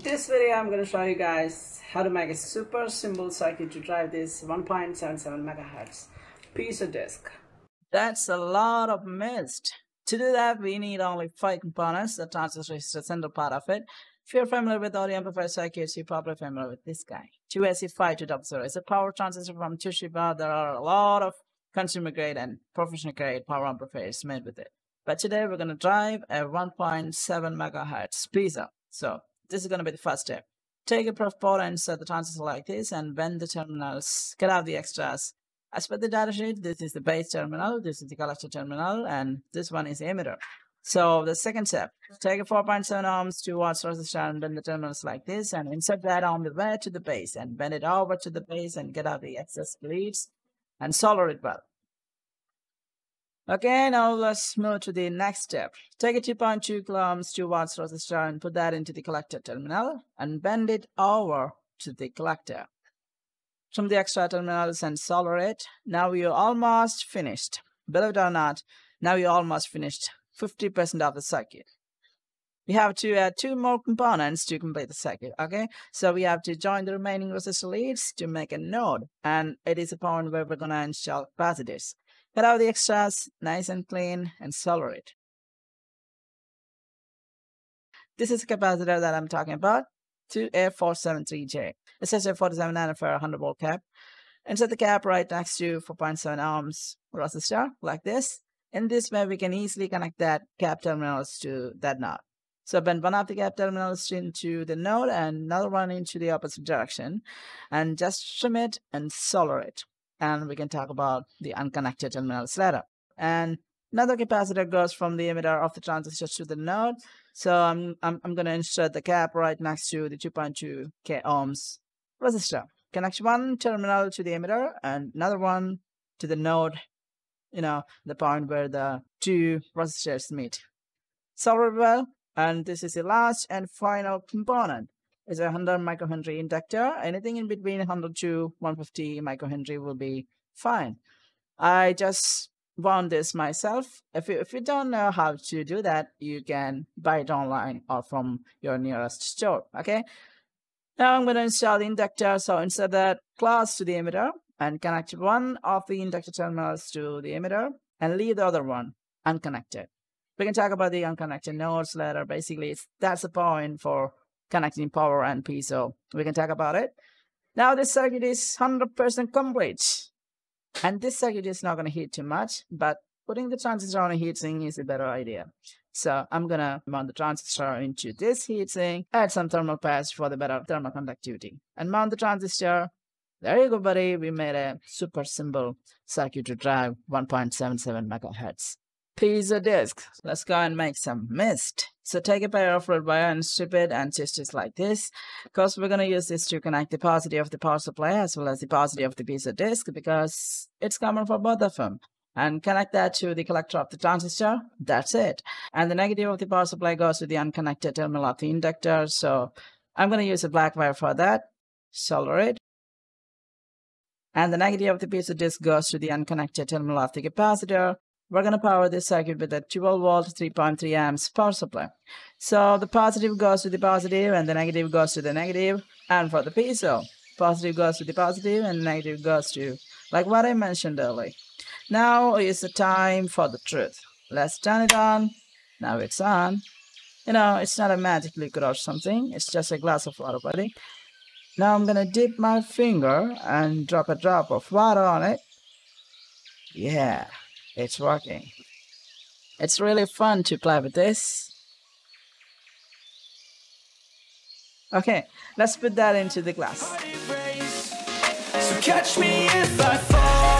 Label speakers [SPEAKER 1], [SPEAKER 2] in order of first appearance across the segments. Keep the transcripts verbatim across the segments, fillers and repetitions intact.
[SPEAKER 1] This video I'm going to show you guys how to make a super simple circuit to drive this one point seven seven megahertz piezo disc. That's a lot of mist. To do that, we need only five components. The transistor is the central part of it. If you're familiar with audio amplifier circuits, you're probably familiar with this guy. two S E five two zero zero. It's a power transistor from Toshiba. There are a lot of consumer grade and professional grade power amplifiers made with it. But today we're going to drive a one point seven megahertz piezo. So this is going to be the first step. Take a prof port and insert the transistor like this and bend the terminals. Get out the extras. As per the datasheet, this is the base terminal, this is the collector terminal, and this one is the emitter. So the second step, take a four point seven ohms two watts resistor and bend the terminals like this and insert that on the way to the base and bend it over to the base and get out the excess leads and solder it well. Okay, now let's move to the next step. Take a two point two kilo ohms two watts resistor and put that into the collector terminal and bend it over to the collector. From the extra terminals and solder it. Now you're almost finished. Believe it or not, now you're almost finished fifty percent of the circuit. We have to add two more components to complete the circuit, okay? So we have to join the remaining resistor leads to make a node, and it is a point where we're going to install capacitors. Cut out the extras, nice and clean, and solder it. This is a capacitor that I'm talking about, two A four seventy-three J. It's just a forty-seven nanofarad one hundred volt cap. Insert the cap right next to four point seven ohms resistor, like this. In this way, we can easily connect that cap terminals to that node. So bend one of the cap terminals into the node and another one into the opposite direction. And just trim it and solder it. And we can talk about the unconnected terminals later. And another capacitor goes from the emitter of the transistor to the node. So I'm, I'm, I'm going to insert the cap right next to the two point two K ohms resistor. Connect one terminal to the emitter and another one to the node, you know, the point where the two resistors meet. Solder well, and this is the last and final component. It's a one hundred microhenry inductor. Anything in between one hundred to one hundred fifty microhenry will be fine. I just wound this myself. If you, if you don't know how to do that, you can buy it online or from your nearest store, okay? Now I'm going to install the inductor. So insert that close to the emitter and connect one of the inductor terminals to the emitter and leave the other one unconnected. We can talk about the unconnected nodes later. Basically, it's, that's the point for connecting power and piezo. We can talk about it. Now this circuit is one hundred percent complete. And this circuit is not going to heat too much, but putting the transistor on a heatsink is a better idea. So I'm going to mount the transistor into this heatsink, add some thermal pads for the better thermal conductivity, and mount the transistor. There you go, buddy. We made a super simple circuit to drive one point seven seven megahertz piezo disc. Let's go and make some mist. So take a pair of red wire and strip it and twist it like this, because we're going to use this to connect the positive of the power supply as well as the positive of the piezo disc, because it's common for both of them. And connect that to the collector of the transistor. That's it. And the negative of the power supply goes to the unconnected terminal of the inductor. So I'm going to use a black wire for that. Solder it. And the negative of the piezo disc goes to the unconnected terminal of the capacitor. We're going to power this circuit with a twelve volt three point three amps power supply. So the positive goes to the positive and the negative goes to the negative. And for the piezo, positive goes to the positive and negative goes to, like what I mentioned earlier. Now is the time for the truth. Let's turn it on. Now it's on. You know, it's not a magic liquid or something. It's just a glass of water, buddy. Now I'm going to dip my finger and drop a drop of water on it. Yeah. It's working. It's really fun to play with this. Okay, let's put that into the glass. So catch me if I fall.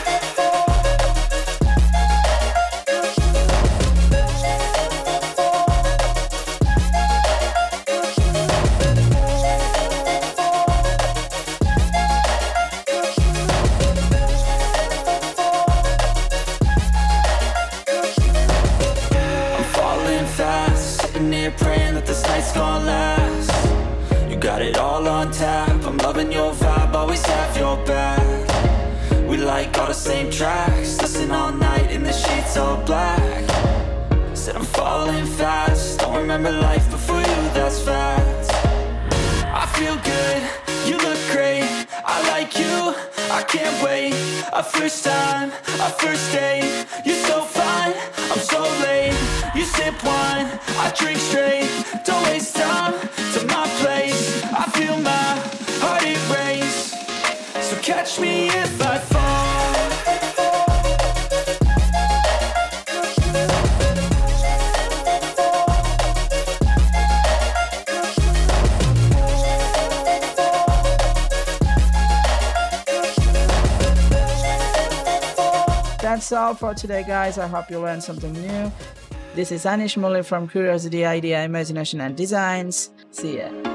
[SPEAKER 2] Praying that this night's gonna last. You got it all on tap. I'm loving your vibe, always have your back. We like all the same tracks. Listen all night in the sheets all black. Said I'm falling fast. Don't remember life before you, that's facts. can't wait. Our first time, our first date. You're so fine, I'm so late. You sip wine, I drink straight. Don't waste time to my place. I feel my heart erase. So catch me if I fall.
[SPEAKER 1] That's all for today, guys. I hope you learned something new. This is Aneeshmurali from Curiosity, Idea, Imagination and Designs. See ya.